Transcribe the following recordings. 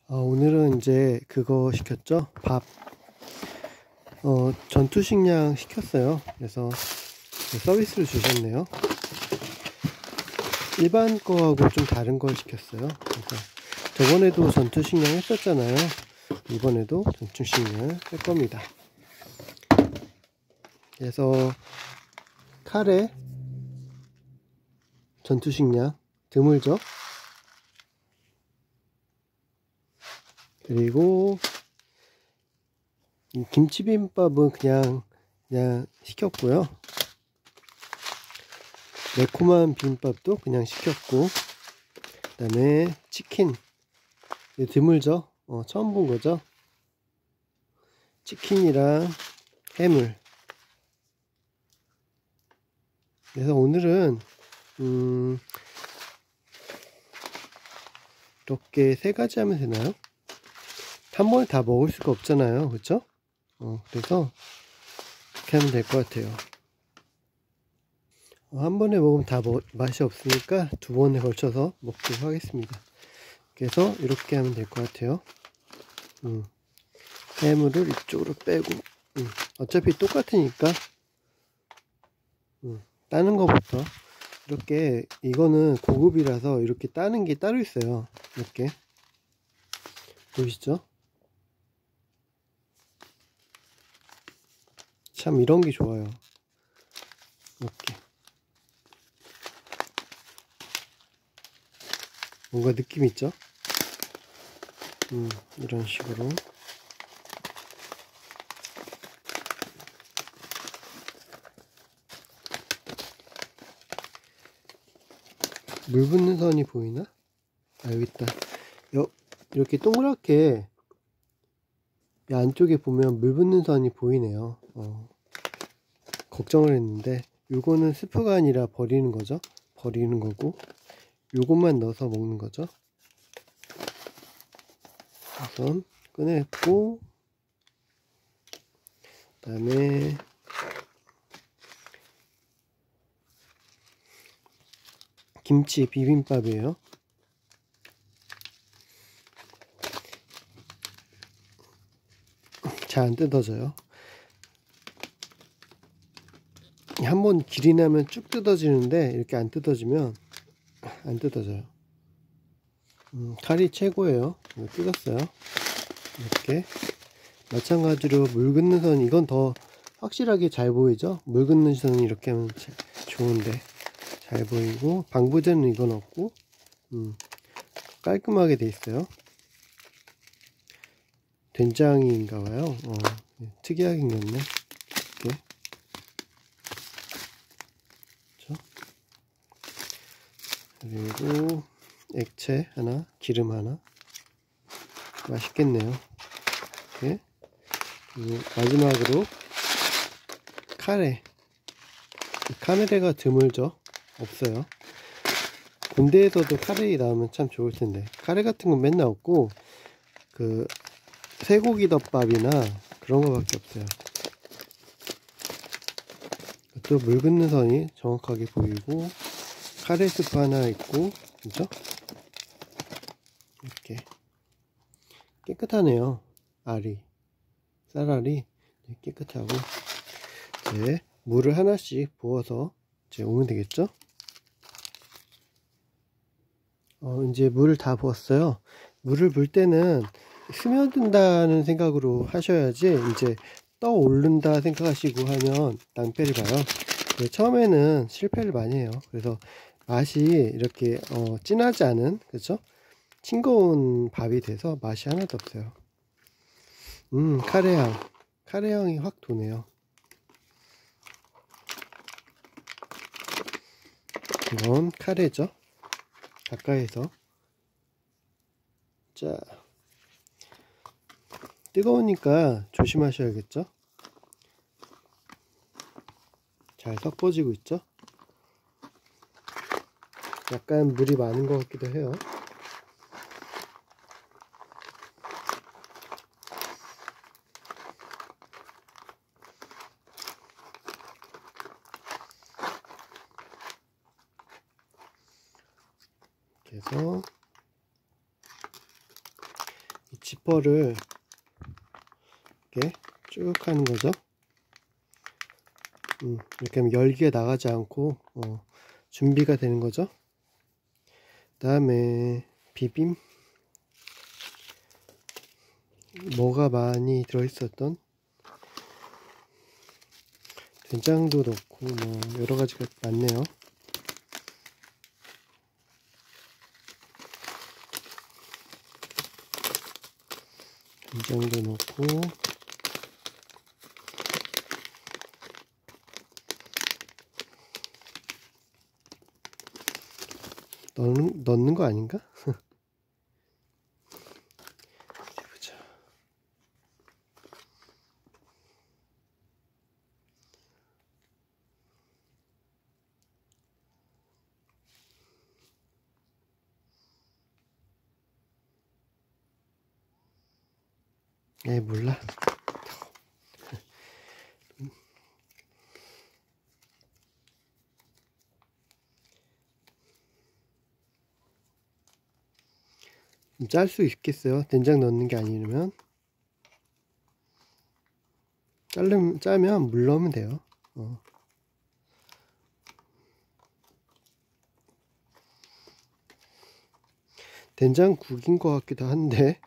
오늘은 이제 그거 시켰죠? 밥. 전투식량 시켰어요. 그래서 서비스를 주셨네요. 일반 거하고 좀 다른 걸 시켰어요. 그래서 저번에도 전투식량 했었잖아요. 이번에도 전투식량을 할 겁니다. 그래서 카레, 전투식량, 드물죠? 그리고 김치비빔밥은 그냥 시켰고요. 매콤한 비빔밥도 그냥 시켰고, 그 다음에 치킨, 드물죠? 처음 본 거죠? 치킨이랑 해물. 그래서 오늘은 이렇게 세 가지 하면 되나요? 한 번에 다 먹을 수가 없잖아요, 그쵸? 그래서 이렇게 하면 될 것 같아요. 한 번에 먹으면 다 맛이 없으니까 두 번에 걸쳐서 먹도록 하겠습니다. 그래서 이렇게 하면 될 것 같아요. 해물을 이쪽으로 빼고, 어차피 똑같으니까 따는 것부터. 이렇게, 이거는 고급이라서 이렇게 따는 게 따로 있어요. 이렇게 보이시죠? 참 이런 게 좋아요. 이렇게 뭔가 느낌 있죠? 이런 식으로. 물 붙는 선이 보이나? 여기 있다. 이렇게 동그랗게 이 안쪽에 보면 물 붙는 선이 보이네요. 걱정을 했는데 요거는 스프가 아니라 버리는 거죠. 버리는 거고 요것만 넣어서 먹는 거죠. 우선 꺼냈고, 그 다음에 김치 비빔밥이에요. 잘 안 뜯어져요. 한번 길이 나면 쭉 뜯어지는데 이렇게 안 뜯어지면 안 뜯어져요. 칼이 최고예요. 이거 뜯었어요. 이렇게 마찬가지로 물 긋는 선, 이건 더 확실하게 잘 보이죠? 물 긋는 선이 이렇게 하면 좋은데 잘 보이고, 방부제는 이건 없고 깔끔하게 돼 있어요. 된장인가봐요. 특이하게 생겼네. 이렇게. 그렇죠? 그리고 액체 하나, 기름 하나. 맛있겠네요. 이렇게. 그리고 마지막으로 카레. 카레가 드물죠? 없어요. 군대에서도 카레 나오면 참 좋을 텐데, 카레 같은 건 맨날 없고 그 쇠고기 덮밥이나 그런 거밖에 없어요. 또 물 긋는 선이 정확하게 보이고, 카레 스프 하나 있고, 그죠? 이렇게 깨끗하네요. 쌀알이 깨끗하고. 이제 물을 하나씩 부어서 이제 오면 되겠죠? 이제 물을 다 부었어요. 물을 불 때는 스며든다는 생각으로 하셔야지, 이제 떠오른다 생각하시고 하면 낭패를 봐요. 처음에는 실패를 많이 해요. 그래서 맛이 이렇게 진하지 않은, 그렇죠? 싱거운 밥이 돼서 맛이 하나도 없어요. 카레향이 확 도네요. 이건 카레죠. 가까이서. 자, 뜨거우니까 조심하셔야겠죠? 잘 섞어지고 있죠? 약간 물이 많은 것 같기도 해요. 이렇게 해서 지퍼를 이렇게 쭉 하는 거죠. 이렇게 하면 열기가 나가지 않고 준비가 되는 거죠. 그 다음에 비빔, 뭐가 많이 들어있었던 된장도 넣고 뭐 여러 가지가 많네요. 된장도 넣고 넣는 거 아닌가? 보자. 몰라. 짤 수 있겠어요. 된장 넣는 게 아니면. 짜면 물 넣으면 돼요. 된장국인 것 같기도 한데.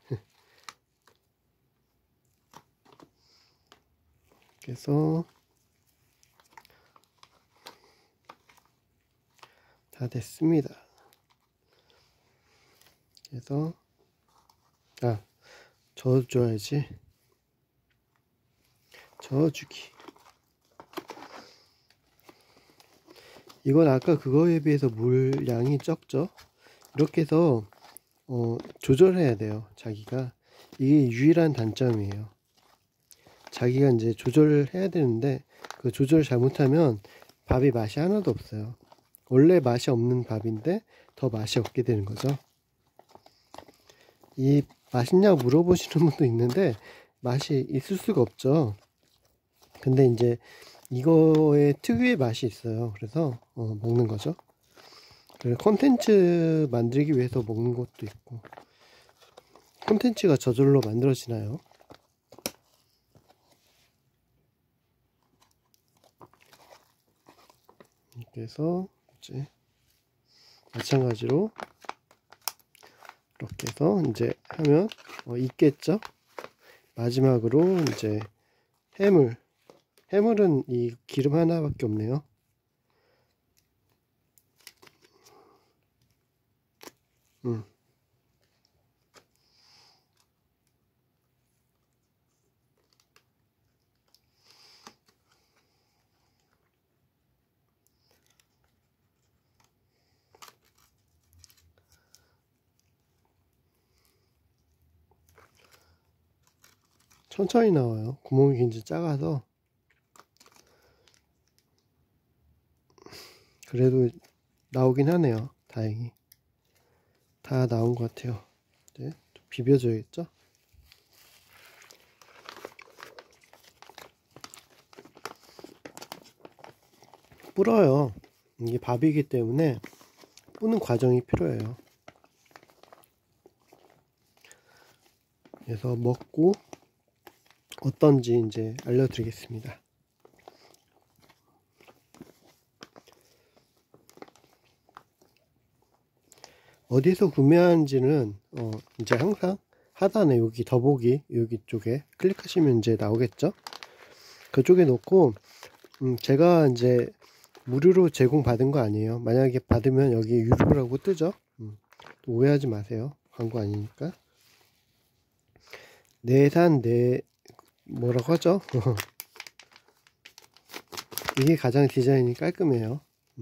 그래서 다 됐습니다. 그래서 저어줘야지. 저어주기. 이건 아까 그거에 비해서 물량이 적죠. 이렇게 해서 조절해야 돼요. 자기가. 이게 유일한 단점이에요. 자기가 이제 조절을 해야 되는데 그 조절 잘못하면 밥이 맛이 하나도 없어요. 원래 맛이 없는 밥인데 더 맛이 없게 되는 거죠. 이 맛있냐고 물어보시는 분도 있는데 맛이 있을 수가 없죠. 근데 이제 이거의 특유의 맛이 있어요. 그래서 먹는 거죠. 그래서 콘텐츠 만들기 위해서 먹는 것도 있고. 콘텐츠가 저절로 만들어지나요? 그래서 이제 마찬가지로 이렇게 해서 이제 하면 있겠죠. 마지막으로 이제 해물은 이 기름 하나밖에 없네요. 천천히 나와요. 구멍이 굉장히 작아서. 그래도 나오긴 하네요. 다행히. 다 나온 것 같아요. 이제 좀 비벼줘야겠죠? 불어요. 이게 밥이기 때문에 뿌는 과정이 필요해요. 그래서 먹고 어떤지 이제 알려드리겠습니다. 어디서 구매하는지는 이제 항상 하단에 여기 더보기 여기 쪽에 클릭하시면 이제 나오겠죠. 그쪽에 놓고 제가 이제 무료로 제공받은 거 아니에요. 만약에 받으면 여기 유료라고 뜨죠. 오해하지 마세요. 광고 아니니까. 뭐라고 하죠? 이게 가장 디자인이 깔끔해요.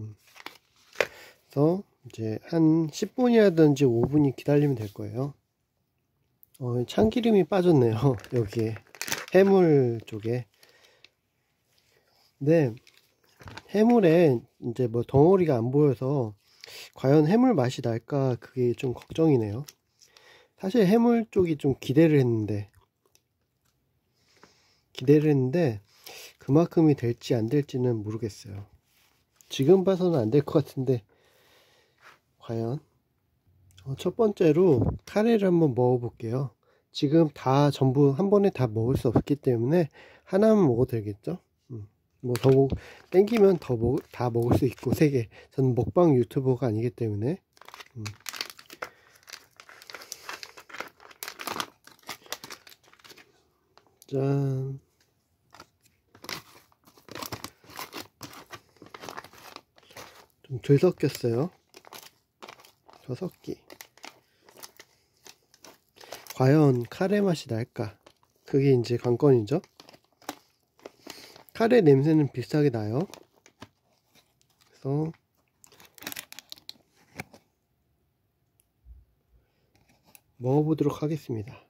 그래서 이제 한 10분이라든지 5분이 기다리면 될 거예요. 참기름이 빠졌네요. 여기에 해물 쪽에. 근데 해물에 이제 뭐 덩어리가 안 보여서 과연 해물 맛이 날까 그게 좀 걱정이네요. 사실 해물 쪽이 좀 기대를 했는데 그만큼이 될지 안 될지는 모르겠어요. 지금 봐서는 안 될 것 같은데 과연. 첫 번째로 카레를 한번 먹어 볼게요. 지금 다 전부 한 번에 다 먹을 수 없기 때문에 하나만 먹어도 되겠죠. 뭐 더 땡기면 다 먹을 수 있고 3개. 저는 먹방 유튜버가 아니기 때문에. 짠. 좀 덜 섞였어요. 6개. 과연 카레 맛이 날까? 그게 이제 관건이죠. 카레 냄새는 비슷하게 나요. 그래서 먹어보도록 하겠습니다.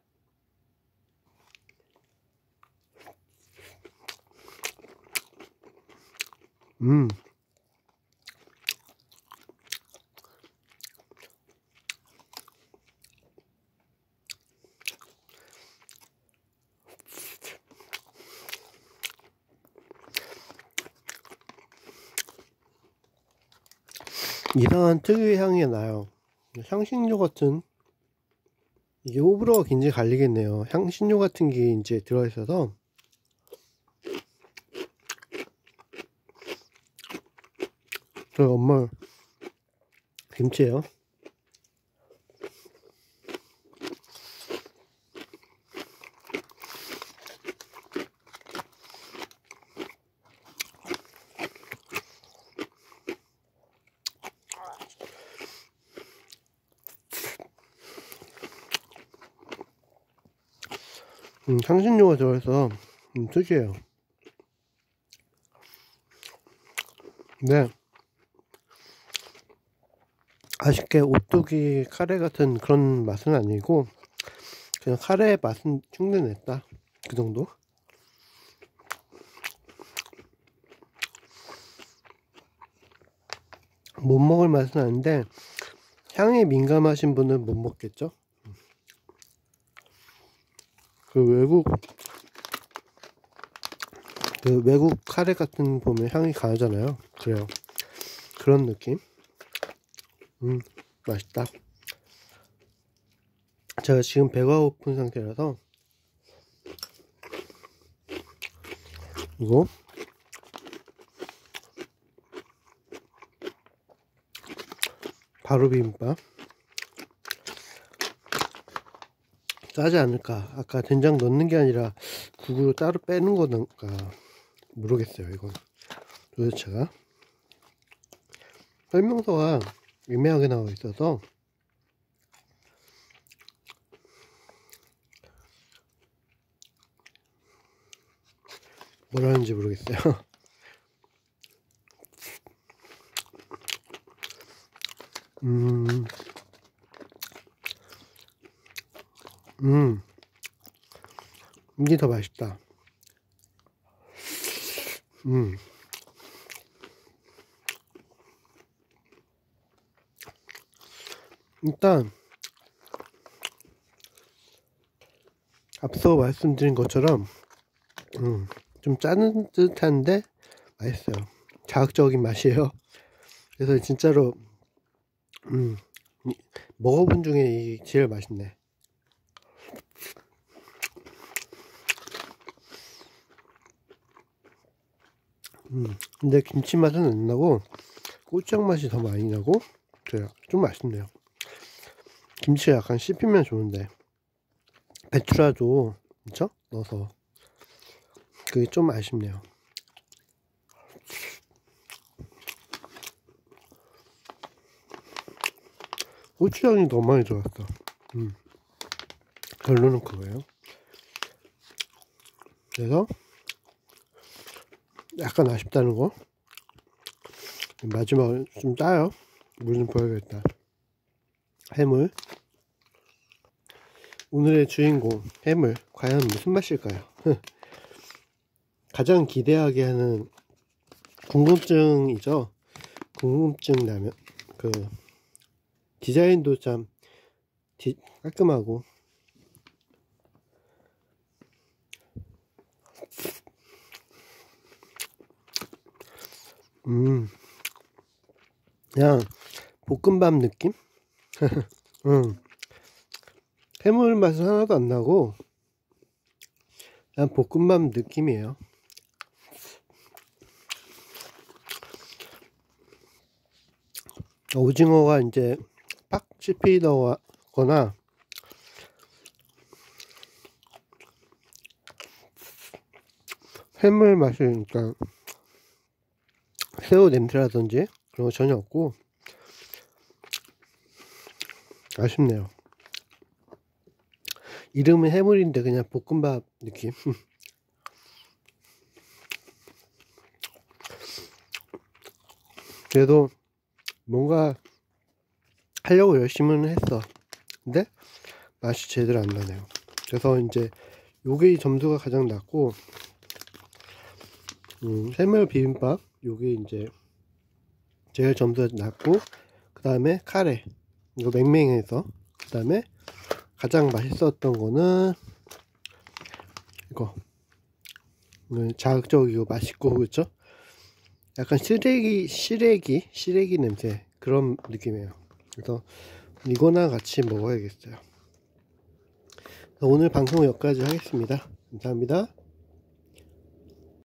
이상한 특유의 향이 나요. 향신료 같은, 이게 호불호가 굉장히 갈리겠네요. 향신료 같은 게 이제 들어있어서. 저희 엄마 김치예요. 향신료가 들어있어서 특이해요. 네, 아쉽게 오뚜기 카레 같은 그런 맛은 아니고 그냥 카레의 맛은 흉내냈다, 그 정도. 못 먹을 맛은 아닌데 향에 민감하신 분은 못 먹겠죠. 그 외국 카레 같은 보면 향이 강하잖아요. 그래요. 그런 느낌. 맛있다. 제가 지금 배가 고픈 상태라서 이거 바로 비빔밥 짜지 않을까. 아까 된장 넣는 게 아니라 국으로 따로 빼는 거니까 모르겠어요. 이건 도대체가 설명서가 애매하게 나와 있어서 뭐라는지 모르겠어요. 이게 더 맛있다. 일단 앞서 말씀드린 것처럼 좀 짜는 듯한데 맛있어요. 자극적인 맛이에요. 그래서 진짜로 먹어본 중에 이 제일 맛있네. 근데 김치 맛은 안 나고 고추장 맛이 더 많이 나고 그래요. 좀 맛있네요. 김치가 약간 씹히면 좋은데 배추라도 그쵸? 넣어서 그게 좀 아쉽네요. 고추장이 너무 많이 들어갔어. 결론은 그거예요. 그래서 약간 아쉽다는 거. 마지막에 좀 짜요. 물 좀 부어야겠다. 해물. 오늘의 주인공 해물 과연 무슨 맛일까요? 가장 기대하게 하는 궁금증이죠. 궁금증 라면. 그 디자인도 참 깔끔하고 그냥 볶음밥 느낌? 해물 맛은 하나도 안 나고 그냥 볶음밥 느낌이에요. 오징어가 이제 팍 씹히거나 해물 맛이, 그러니까 새우 냄새라든지 그런 거 전혀 없고 아쉽네요. 이름은 해물인데 그냥 볶음밥 느낌. 그래도 뭔가 하려고 열심히는 했어. 근데 맛이 제대로 안 나네요. 그래서 이제 요게 점수가 가장 낮고, 해물 비빔밥 요게 이제 제일 점수가 낮고, 그 다음에 카레 이거 맹맹해서, 그 다음에 가장 맛있었던 거는 이거 자극적이고 맛있고, 그렇죠? 약간 시래기 냄새 그런 느낌이에요. 그래서 이거나 같이 먹어야겠어요. 오늘 방송 여기까지 하겠습니다. 감사합니다.